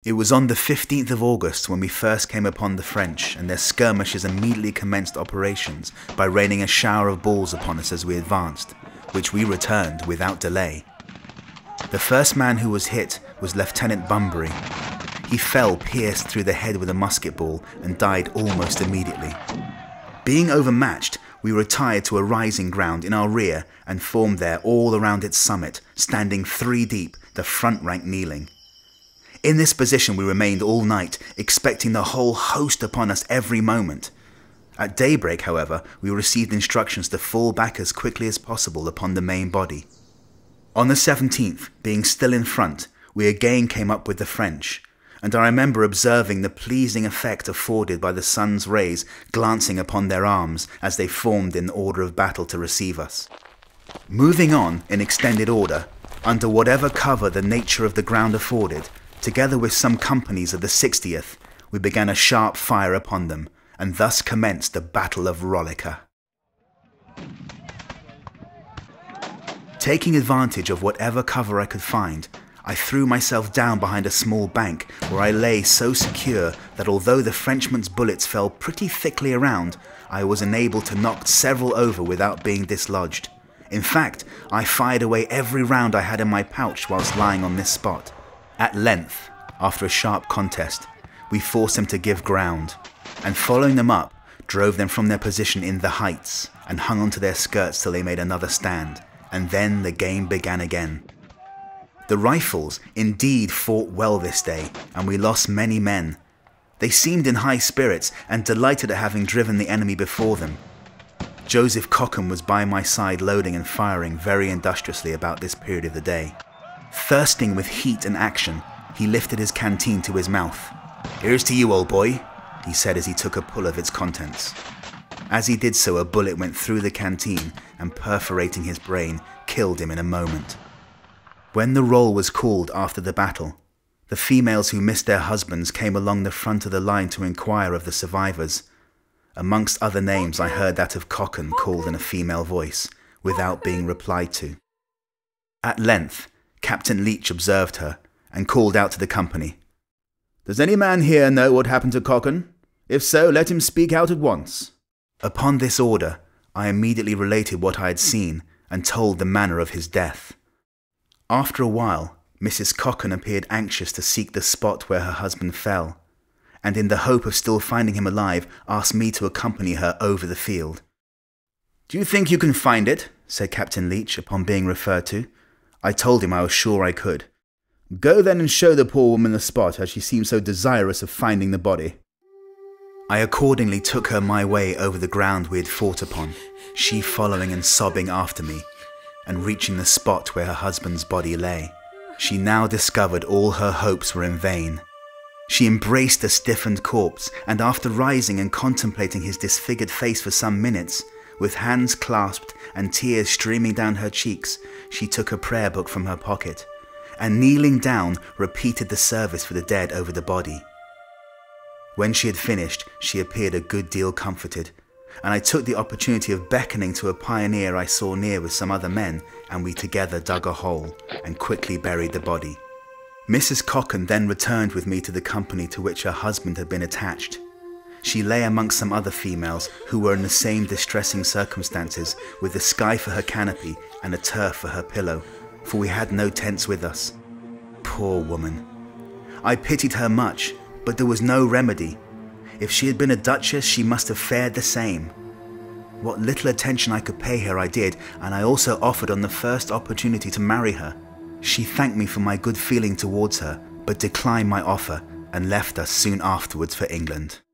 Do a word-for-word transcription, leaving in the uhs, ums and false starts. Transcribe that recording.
It was on the fifteenth of August when we first came upon the French, and their skirmishers immediately commenced operations by raining a shower of balls upon us as we advanced, which we returned without delay. The first man who was hit was Lieutenant Bunbury. He fell pierced through the head with a musket ball and died almost immediately. Being overmatched, we retired to a rising ground in our rear and formed there all around its summit, standing three deep, the front rank kneeling. In this position we remained all night, expecting the whole host upon us every moment. At daybreak, however, we received instructions to fall back as quickly as possible upon the main body. On the seventeenth, being still in front, we again came up with the French, and I remember observing the pleasing effect afforded by the sun's rays glancing upon their arms as they formed in order of battle to receive us. Moving on in extended order, under whatever cover the nature of the ground afforded, together with some companies of the sixtieth, we began a sharp fire upon them, and thus commenced the Battle of Rolica. Taking advantage of whatever cover I could find, I threw myself down behind a small bank where I lay so secure that although the Frenchman's bullets fell pretty thickly around, I was enabled to knock several over without being dislodged. In fact, I fired away every round I had in my pouch whilst lying on this spot. At length, after a sharp contest, we forced them to give ground, and following them up, drove them from their position in the heights and hung onto their skirts till they made another stand, and then the game began again. The Rifles indeed fought well this day, and we lost many men. They seemed in high spirits and delighted at having driven the enemy before them. Joseph Cockham was by my side loading and firing very industriously about this period of the day. Thirsting with heat and action, he lifted his canteen to his mouth. "Here's to you, old boy," he said as he took a pull of its contents. As he did so, a bullet went through the canteen and, perforating his brain, killed him in a moment. When the roll was called after the battle, the females who missed their husbands came along the front of the line to inquire of the survivors. Amongst other names, I heard that of Cockham called in a female voice, without being replied to. At length, Captain Leach observed her, and called out to the company, "Does any man here know what happened to Cockham? If so, let him speak out at once." Upon this order, I immediately related what I had seen, and told the manner of his death. After a while, Missus Cockham appeared anxious to seek the spot where her husband fell, and in the hope of still finding him alive, asked me to accompany her over the field. "Do you think you can find it?" said Captain Leach upon being referred to. I told him I was sure I could. "Go then and show the poor woman the spot, as she seems so desirous of finding the body." I accordingly took her my way over the ground we had fought upon, she following and sobbing after me, and reaching the spot where her husband's body lay. She now discovered all her hopes were in vain. She embraced the stiffened corpse, and after rising and contemplating his disfigured face for some minutes, with hands clasped and tears streaming down her cheeks, she took a prayer book from her pocket, and kneeling down, repeated the service for the dead over the body. When she had finished, she appeared a good deal comforted, and I took the opportunity of beckoning to a pioneer I saw near with some other men, and we together dug a hole and quickly buried the body. Missus Cockham then returned with me to the company to which her husband had been attached. She lay amongst some other females who were in the same distressing circumstances, with the sky for her canopy and a turf for her pillow, for we had no tents with us. Poor woman! I pitied her much, but there was no remedy. If she had been a duchess, she must have fared the same. What little attention I could pay her I did, and I also offered on the first opportunity to marry her. She thanked me for my good feeling towards her, but declined my offer and left us soon afterwards for England.